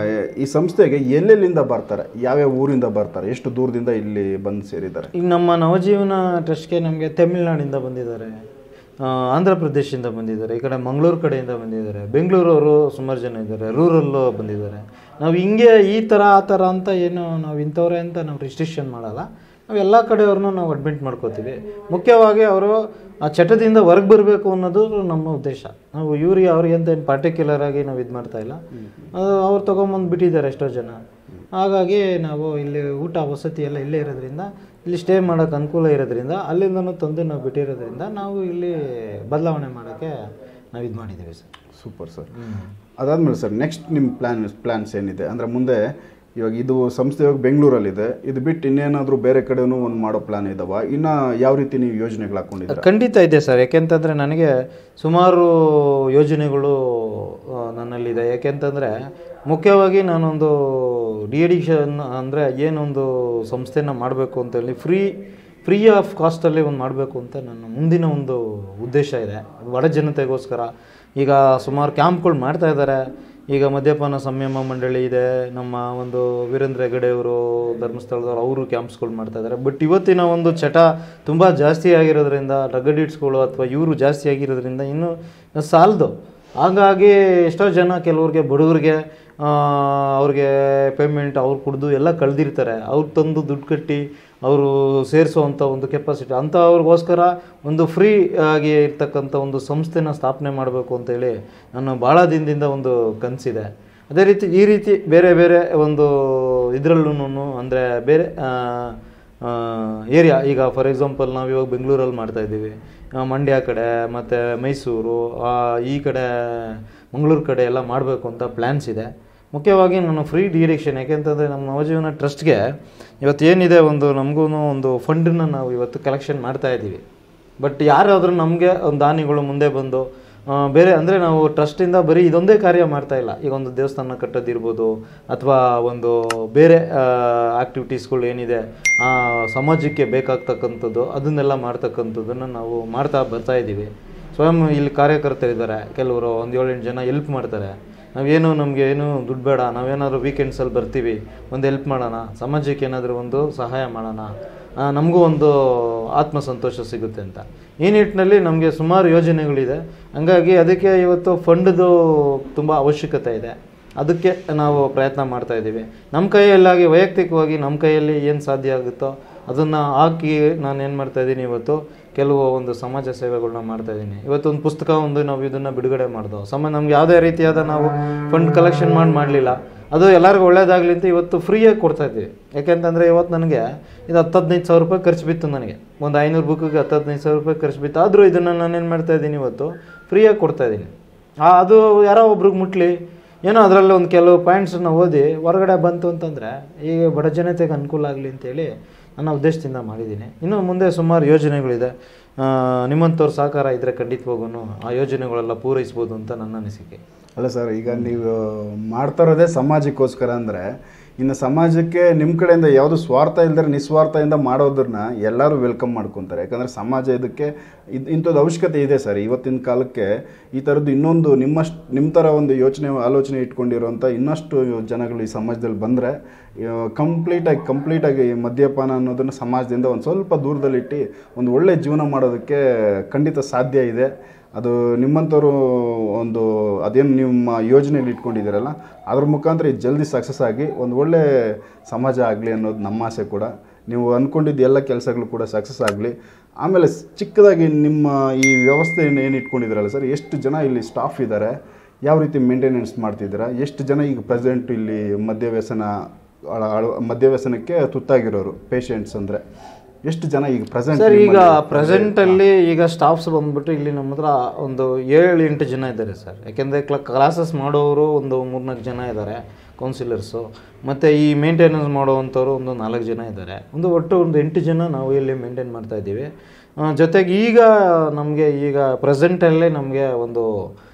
ಈ ಸಂಸ್ಥೆಗೆ ಎಲ್ಲೆಲ್ಲಿಂದ ಬರ್ತಾರೆ, ಯಾವ್ಯಾವ ಊರಿಂದ ಬರ್ತಾರೆ, ಎಷ್ಟು ದೂರದಿಂದ ಇಲ್ಲಿ ಬಂದು ಸೇರಿದ್ದಾರೆ? ಈಗ ನಮ್ಮ ನವಜೀವನ ಟ್ರಸ್ಟ್ಗೆ ನಮಗೆ ತಮಿಳ್ನಾಡಿಂದ ಬಂದಿದ್ದಾರೆ, ಆಂಧ್ರ ಪ್ರದೇಶದಿಂದ ಬಂದಿದ್ದಾರೆ, ಈ ಕಡೆ ಮಂಗಳೂರು ಕಡೆಯಿಂದ ಬಂದಿದ್ದಾರೆ, ಬೆಂಗಳೂರವರು ಸುಮಾರು ಜನ ಇದ್ದಾರೆ, ರೂರಲ್ಲು ಬಂದಿದ್ದಾರೆ. ನಾವು ಹಿಂಗೆ ಈ ಥರ ಆ ಥರ ಅಂತ ಏನು ನಾವು ಇಂಥವ್ರೆ ಅಂತ ನಾವು ರಿಸ್ಟ್ರಿಕ್ಷನ್ ಮಾಡಲ್ಲ. ನಾವು ಎಲ್ಲ ಕಡೆಯವ್ರನ್ನೂ ನಾವು ಅಡ್ಮಿಟ್ ಮಾಡ್ಕೋತೀವಿ. ಮುಖ್ಯವಾಗಿ ಅವರು ಆ ಚಟದಿಂದ ಹೊರಗೆ ಬರಬೇಕು ಅನ್ನೋದು ನಮ್ಮ ಉದ್ದೇಶ. ನಾವು ಅವ್ರಿಗೆ ಅಂತ ಏನು ಪರ್ಟಿಕ್ಯುಲರ್ ಆಗಿ ನಾವು ಇದು ಮಾಡ್ತಾಯಿಲ್ಲ. ಅವ್ರು ತೊಗೊಂಬಂದು ಬಿಟ್ಟಿದ್ದಾರೆ ಎಷ್ಟೋ ಜನ. ಹಾಗಾಗಿ ನಾವು ಇಲ್ಲಿ ಊಟ ವಸತಿ ಎಲ್ಲ ಇಲ್ಲೇ ಇರೋದ್ರಿಂದ, ಇಲ್ಲಿ ಸ್ಟೇ ಮಾಡೋಕ್ಕೆ ಅನುಕೂಲ ಇರೋದ್ರಿಂದ, ಅಲ್ಲಿಂದನೂ ತಂದು ನಾವು ಬಿಟ್ಟಿರೋದ್ರಿಂದ ನಾವು ಇಲ್ಲಿ ಬದಲಾವಣೆ ಮಾಡೋಕ್ಕೆ ನಾವು ಇದು ಮಾಡಿದ್ದೀವಿ ಸರ್. Super sir. ಅದಾದಮೇಲೆ ಸರ್, ನೆಕ್ಸ್ಟ್ ನಿಮ್ಮ ಪ್ಲ್ಯಾನ್ಸ್ ಏನಿದೆ? ಅಂದರೆ ಮುಂದೆ ಇವಾಗ ಇದು ಸಂಸ್ಥೆ ಇವಾಗ ಬೆಂಗಳೂರಲ್ಲಿದೆ, ಇದು ಬಿಟ್ಟು ಇನ್ನೇನಾದರೂ ಬೇರೆ ಕಡೆನೂ ಒಂದು ಮಾಡೋ ಪ್ಲಾನ್ ಇದ್ದಾವ? ಇನ್ನು ಯಾವ ರೀತಿ ನೀವು ಯೋಜನೆಗಳು ಹಾಕ್ಕೊಂಡಿದ್ದೀರಾ? ಖಂಡಿತ ಇದೆ ಸರ್. ಯಾಕೆಂತಂದರೆ ನನಗೆ ಸುಮಾರು ಯೋಜನೆಗಳು ನನ್ನಲ್ಲಿದೆ. ಯಾಕೆಂತಂದರೆ ಮುಖ್ಯವಾಗಿ ನಾನೊಂದು ಡಿಅಡಿಕ್ಷನ್ ಅಂದರೆ ಏನೊಂದು ಸಂಸ್ಥೆನ ಮಾಡಬೇಕು ಅಂತೇಳಿ ಫ್ರೀ ಆಫ್ ಕಾಸ್ಟಲ್ಲಿ ಒಂದು ಮಾಡಬೇಕು ಅಂತ ನನ್ನ ಮುಂದಿನ ಒಂದು ಉದ್ದೇಶ ಇದೆ. ಬಡ ಜನತೆಗೋಸ್ಕರ ಈಗ ಸುಮಾರು ಕ್ಯಾಂಪ್ಗಳು ಮಾಡ್ತಾಯಿದ್ದಾರೆ. ಈಗ ಮದ್ಯಪಾನ ಸಂಯಮ ಮಂಡಳಿ ಇದೆ, ನಮ್ಮ ಒಂದು ವೀರೇಂದ್ರ ಹೆಗಡೆಯವರು ಧರ್ಮಸ್ಥಳದವರು ಅವರು ಕ್ಯಾಂಪ್ಸ್ಗಳು ಮಾಡ್ತಾಯಿದ್ದಾರೆ. ಬಟ್ ಇವತ್ತಿನ ಒಂದು ಚಟ ತುಂಬ ಜಾಸ್ತಿ ಆಗಿರೋದ್ರಿಂದ, ಡ್ರಗ್ ಅಡಿಕ್ಟ್ಸ್ಗಳು ಅಥವಾ ಇವರು ಜಾಸ್ತಿ ಆಗಿರೋದ್ರಿಂದ ಇನ್ನೂ ಸಾಲದು. ಹಾಗಾಗಿ ಎಷ್ಟೋ ಜನ ಕೆಲವ್ರಿಗೆ ಬಡವ್ರಿಗೆ ಅವ್ರಿಗೆ ಪೇಮೆಂಟ್ ಅವ್ರು ಕುಡಿದು ಎಲ್ಲ ಕಳೆದಿರ್ತಾರೆ. ಅವ್ರು ತಂದು ದುಡ್ಡು ಕಟ್ಟಿ ಅವರು ಸೇರಿಸುವಂಥ ಒಂದು ಕೆಪಾಸಿಟಿ ಅಂತ ಅವ್ರಿಗೋಸ್ಕರ ಒಂದು ಫ್ರೀ ಆಗಿ ಇರ್ತಕ್ಕಂಥ ಒಂದು ಸಂಸ್ಥೆನ ಸ್ಥಾಪನೆ ಮಾಡಬೇಕು ಅಂತೇಳಿ ನನ್ನ ಭಾಳ ದಿನದಿಂದ ಒಂದು ಕನಸಿದೆ. ಅದೇ ರೀತಿ ಈ ರೀತಿ ಬೇರೆ ಬೇರೆ ಒಂದು ಇದರಲ್ಲೂ ಅಂದರೆ ಬೇರೆ ಏರಿಯಾ, ಈಗ ಫಾರ್ ಎಕ್ಸಾಂಪಲ್ ನಾವು ಇವಾಗ ಬೆಂಗಳೂರಲ್ಲಿ ಮಾಡ್ತಾಯಿದ್ದೀವಿ, ಮಂಡ್ಯ ಕಡೆ ಮತ್ತು ಮೈಸೂರು ಈ ಕಡೆ ಮಂಗಳೂರು ಕಡೆ ಎಲ್ಲ ಮಾಡಬೇಕು ಅಂತ ಪ್ಲ್ಯಾನ್ಸ್ ಇದೆ. ಮುಖ್ಯವಾಗಿ ನಾನು ಫ್ರೀ ಡಿರೆಕ್ಷನ್, ಯಾಕೆಂತಂದರೆ ನಮ್ಮ ನವಜೀವನ ಟ್ರಸ್ಟ್ಗೆ ಇವತ್ತು ಏನಿದೆ ಒಂದು ನಮಗೂ ಒಂದು ಫಂಡನ್ನು ನಾವು ಇವತ್ತು ಕಲೆಕ್ಷನ್ ಮಾಡ್ತಾಯಿದ್ದೀವಿ. ಬಟ್ ಯಾರಾದರೂ ನಮಗೆ ಒಂದು ದಾನಿಗಳು ಮುಂದೆ ಬಂದು ಬೇರೆ ಅಂದರೆ ನಾವು ಟ್ರಸ್ಟಿಂದ ಬರೀ ಇದೊಂದೇ ಕಾರ್ಯ ಮಾಡ್ತಾಯಿಲ್ಲ. ಈಗ ಒಂದು ದೇವಸ್ಥಾನ ಕಟ್ಟೋದಿರ್ಬೋದು ಅಥವಾ ಒಂದು ಬೇರೆ ಆ್ಯಕ್ಟಿವಿಟೀಸ್ಗಳು ಏನಿದೆ ಸಮಾಜಕ್ಕೆ ಬೇಕಾಗ್ತಕ್ಕಂಥದ್ದು ಅದನ್ನೆಲ್ಲ ಮಾಡ್ತಕ್ಕಂಥದ್ದನ್ನು ನಾವು ಮಾಡ್ತಾ ಬರ್ತಾಯಿದ್ದೀವಿ. ಸ್ವಯಂ ಇಲ್ಲಿ ಕಾರ್ಯಕರ್ತರಿದ್ದಾರೆ, ಕೆಲವರು ಒಂದು 7-8 ಜನ ಹೆಲ್ಪ್ ಮಾಡ್ತಾರೆ. ನಾವೇನು ನಮಗೆ ಏನು ದುಡ್ಡು ಬೇಡ, ನಾವೇನಾದರೂ ವೀಕೆಂಡ್ಸಲ್ಲಿ ಬರ್ತೀವಿ, ಒಂದು ಹೆಲ್ಪ್ ಮಾಡೋಣ, ಸಮಾಜಕ್ಕೆ ಏನಾದರೂ ಒಂದು ಸಹಾಯ ಮಾಡೋಣ, ನಮಗೂ ಒಂದು ಆತ್ಮಸಂತೋಷ ಸಿಗುತ್ತೆ ಅಂತ ಈ ನಿಟ್ಟಿನಲ್ಲಿ ನಮಗೆ ಸುಮಾರು ಯೋಜನೆಗಳಿದೆ. ಹಂಗಾಗಿ ಅದಕ್ಕೆ ಇವತ್ತು ಫಂಡ್ದು ತುಂಬ ಅವಶ್ಯಕತೆ ಇದೆ. ಅದಕ್ಕೆ ನಾವು ಪ್ರಯತ್ನ ಮಾಡ್ತಾಯಿದ್ದೀವಿ. ನಮ್ಮ ಕೈಯಲ್ಲಾಗಿ ವೈಯಕ್ತಿಕವಾಗಿ ನಮ್ಮ ಕೈಯಲ್ಲಿ ಏನು ಸಾಧ್ಯ ಆಗುತ್ತೋ ಅದನ್ನು ಹಾಕಿ ನಾನು ಏನು ಮಾಡ್ತಾಯಿದ್ದೀನಿ, ಇವತ್ತು ಕೆಲವು ಒಂದು ಸಮಾಜ ಸೇವೆಗಳನ್ನ ಮಾಡ್ತಾಯಿದ್ದೀನಿ. ಇವತ್ತೊಂದು ಪುಸ್ತಕ ನಾವು ಇದನ್ನು ಬಿಡುಗಡೆ ಮಾಡಿದೋ ನಮ್ಗೆ ಯಾವುದೇ ರೀತಿಯಾದ ನಾವು ಫಂಡ್ ಕಲೆಕ್ಷನ್ ಮಾಡಲಿಲ್ಲ, ಅದು ಎಲ್ಲರಿಗೂ ಒಳ್ಳೇದಾಗಲಿ ಅಂತ ಇವತ್ತು ಫ್ರೀಯಾಗಿ ಕೊಡ್ತಾಯಿದ್ದೀವಿ. ಯಾಕೆಂತಂದರೆ ಇವತ್ತು ನನಗೆ ಇದು 10-15 ಸಾವಿರ ರೂಪಾಯಿ ಖರ್ಚು ಬಿತ್ತು. ನನಗೆ ಒಂದು 500 ಬುಕ್ಕಿಗೆ 10-15 ಸಾವಿರ ರೂಪಾಯಿ ಖರ್ಚು ಬಿತ್ತು. ಆದರೂ ಇದನ್ನು ನಾನೇನು ಮಾಡ್ತಾಯಿದ್ದೀನಿ, ಇವತ್ತು ಫ್ರೀಯಾಗಿ ಕೊಡ್ತಾಯಿದ್ದೀನಿ. ಅದು ಯಾರೋ ಒಬ್ರಿಗೆ ಮುಟ್ಲಿ, ಏನೋ ಅದರಲ್ಲಿ ಒಂದು ಕೆಲವು ಪಾಯಿಂಟ್ಸನ್ನ ಓದಿ ಹೊರಗಡೆ ಬಂತು ಅಂತಂದರೆ ಈಗ ಬಡ ಜನತೆಗೆ ಅನುಕೂಲ ಆಗಲಿ ಅಂತೇಳಿ ನನ್ನ ಉದ್ದೇಶದಿಂದ ಮಾಡಿದ್ದೀನಿ. ಇನ್ನು ಮುಂದೆ ಸುಮಾರು ಯೋಜನೆಗಳಿದೆ. ನಿಮ್ಮಂಥವ್ರ ಸಹಕಾರ ಇದ್ದರೆ ಖಂಡಿತವಾಗೂ ಆ ಯೋಜನೆಗಳೆಲ್ಲ ಪೂರೈಸ್ಬೋದು ಅಂತ ನನ್ನ ಅನಿಸಿಕೆ. ಅಲ್ಲ ಸರ್, ಈಗ ನೀವು ಮಾಡ್ತಾ ಇರೋದೇ ಸಮಾಜಕ್ಕೋಸ್ಕರ ಅಂದರೆ ಇನ್ನು ಸಮಾಜಕ್ಕೆ ನಿಮ್ಮ ಕಡೆಯಿಂದ ಯಾವುದು ಸ್ವಾರ್ಥ ಇಲ್ಲದ್ರೆ ನಿಸ್ವಾರ್ಥದಿಂದ ಮಾಡೋದನ್ನ ಎಲ್ಲರೂ ವೆಲ್ಕಮ್ ಮಾಡ್ಕೊತಾರೆ. ಯಾಕಂದರೆ ಸಮಾಜ ಇದಕ್ಕೆ ಇಂಥದ್ದು ಅವಶ್ಯಕತೆ ಇದೆ ಸರ್. ಇವತ್ತಿನ ಕಾಲಕ್ಕೆ ಈ ಥರದ್ದು ಇನ್ನೊಂದು ನಿಮ್ಮ ಥರ ಒಂದು ಆಲೋಚನೆ ಇಟ್ಕೊಂಡಿರೋಂಥ ಇನ್ನಷ್ಟು ಜನಗಳು ಈ ಸಮಾಜದಲ್ಲಿ ಬಂದರೆ ಕಂಪ್ಲೀಟಾಗಿ ಮದ್ಯಪಾನ ಅನ್ನೋದನ್ನು ಸಮಾಜದಿಂದ ಒಂದು ಸ್ವಲ್ಪ ದೂರದಲ್ಲಿಟ್ಟು ಒಂದು ಒಳ್ಳೆಯ ಜೀವನ ಮಾಡೋದಕ್ಕೆ ಖಂಡಿತ ಸಾಧ್ಯ ಇದೆ. ಅದು ನಿಮ್ಮಂಥವ್ರು ಒಂದು ಅದೇನು ನಿಮ್ಮ ಯೋಜನೆಯಲ್ಲಿ ಇಟ್ಕೊಂಡಿದ್ದೀರಲ್ಲ ಅದ್ರ ಮುಖಾಂತರ ಇದು ಜಲ್ದಿ ಸಕ್ಸಸ್ ಆಗಿ ಒಂದು ಒಳ್ಳೆ ಸಮಾಜ ಆಗಲಿ ಅನ್ನೋದು ನಮ್ಮ ಆಸೆ ಕೂಡ. ನೀವು ಅಂದ್ಕೊಂಡಿದ್ದು ಎಲ್ಲ ಕೆಲಸಗಳು ಕೂಡ ಸಕ್ಸಸ್ ಆಗಲಿ. ಆಮೇಲೆ ಚಿಕ್ಕದಾಗಿ ನಿಮ್ಮ ಈ ವ್ಯವಸ್ಥೆಯನ್ನು ಏನು ಇಟ್ಕೊಂಡಿದ್ದೀರಲ್ಲ ಸರ್, ಎಷ್ಟು ಜನ ಇಲ್ಲಿ ಸ್ಟಾಫ್ ಇದ್ದಾರೆ, ಯಾವ ರೀತಿ ಮೇಂಟೆನೆನ್ಸ್ ಮಾಡ್ತಿದ್ದೀರಾ, ಎಷ್ಟು ಜನ ಈಗ ಪ್ರೆಸೆಂಟ್ ಇಲ್ಲಿ ಮದ್ಯವ್ಯಸನಕ್ಕೆ ತುತ್ತಾಗಿರೋರು ಪೇಷಂಟ್ಸ್ ಅಂದರೆ ಎಷ್ಟು ಜನ ಈಗ ಪ್ರೆಸೆಂಟ್? ಸರ್, ಈಗ ಪ್ರೆಸೆಂಟಲ್ಲಿ ಈಗ ಸ್ಟಾಫ್ಸ್ ಬಂದ್ಬಿಟ್ಟು ಇಲ್ಲಿ ನಮ್ಮ ಹತ್ರ ಒಂದು 7-8 ಜನ ಇದ್ದಾರೆ ಸರ್. ಯಾಕೆಂದರೆ ಕ್ಲಾಸಸ್ ಮಾಡೋರು ಒಂದು 3-4 ಜನ ಇದ್ದಾರೆ, ಕೌನ್ಸಿಲರ್ಸು, ಮತ್ತು ಈ ಮೇಂಟೆನೆನ್ಸ್ ಮಾಡೋವಂಥವ್ರು ಒಂದು 4 ಜನ ಇದ್ದಾರೆ. ಒಟ್ಟು ಒಂದು 8 ಜನ ನಾವು ಇಲ್ಲಿ ಮೇಂಟೈನ್ ಮಾಡ್ತಾಯಿದ್ದೀವಿ. ಜೊತೆಗೆ ಈಗ ಪ್ರೆಸೆಂಟಲ್ಲೇ ನಮಗೆ ಒಂದು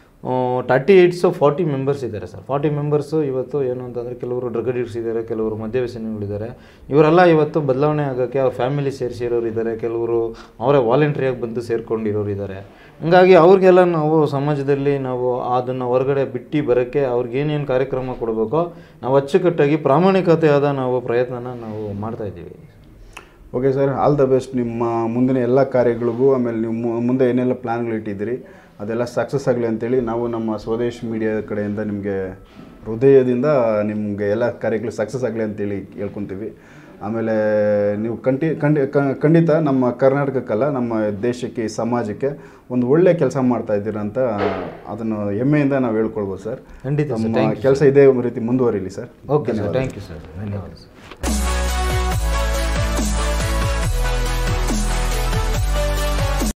38-40 ಮೆಂಬರ್ಸ್ ಇದ್ದಾರೆ ಸರ್. 40 ಮೆಂಬರ್ಸು ಇವತ್ತು ಏನು ಅಂತಂದರೆ ಕೆಲವರು ಡ್ರಗ್ ಅಡಿಕ್ಟ್ಸ್ ಇದ್ದಾರೆ, ಕೆಲವರು ಮದ್ಯವ್ಯಸನಿಗಳಿದ್ದಾರೆ. ಇವರೆಲ್ಲ ಇವತ್ತು ಬದಲಾವಣೆ ಆಗೋಕ್ಕೆ ಅವ್ರ ಫ್ಯಾಮಿಲಿ ಸೇರಿಸಿರೋರು ಇದ್ದಾರೆ, ಕೆಲವರು ಅವರೇ ವಾಲಂಟ್ರಿಯಾಗಿ ಬಂದು ಸೇರ್ಕೊಂಡಿರೋರು ಇದ್ದಾರೆ. ಹಂಗಾಗಿ ಅವ್ರಿಗೆಲ್ಲ ನಾವು ಸಮಾಜದಲ್ಲಿ ನಾವು ಅದನ್ನು ಹೊರಗಡೆ ಬಿಟ್ಟು ಬರೋಕ್ಕೆ ಅವ್ರಿಗೇನೇನು ಕಾರ್ಯಕ್ರಮ ಕೊಡಬೇಕೋ ನಾವು ಅಚ್ಚುಕಟ್ಟಾಗಿ ಪ್ರಾಮಾಣಿಕತೆಯಾದ ನಾವು ಪ್ರಯತ್ನನ ನಾವು ಮಾಡ್ತಾಯಿದ್ದೀವಿ. Okay sir, all the best ನಿಮ್ಮ ಮುಂದಿನ ಎಲ್ಲ ಕಾರ್ಯಗಳಿಗೂ. ಆಮೇಲೆ ನೀವು ಮುಂದೆ ಏನೆಲ್ಲ ಪ್ಲ್ಯಾನ್ಗಳು ಇಟ್ಟಿದ್ದೀರಿ ಅದೆಲ್ಲ ಸಕ್ಸಸ್ ಆಗಲಿ ಅಂತೇಳಿ ನಾವು ನಮ್ಮ ಸ್ವದೇಶ್ ಮೀಡಿಯಾ ಕಡೆಯಿಂದ ನಿಮಗೆ ಹೃದಯದಿಂದ ನಿಮಗೆ ಎಲ್ಲ ಕಾರ್ಯಗಳು ಸಕ್ಸಸ್ ಆಗಲಿ ಅಂತೇಳಿ ಹೇಳ್ಕೊತೀವಿ. ಆಮೇಲೆ ನೀವು ಖಂಡಿತ ನಮ್ಮ ಕರ್ನಾಟಕಕ್ಕಲ್ಲ ನಮ್ಮ ದೇಶಕ್ಕೆ, ಈ ಸಮಾಜಕ್ಕೆ ಒಂದು ಒಳ್ಳೆ ಕೆಲಸ ಮಾಡ್ತಾ ಇದ್ದೀರಾ ಅಂತ ಅದನ್ನು ಹೆಮ್ಮೆಯಿಂದ ನಾವು ಹೇಳ್ಕೊಳ್ಬೋದು ಸರ್. ಖಂಡಿತ ನಮ್ಮ ಕೆಲಸ ಇದೇ ರೀತಿ ಮುಂದುವರಿಲಿ sir. Okay sir, thank you sir, ಧನ್ಯವಾದ ಸರ್.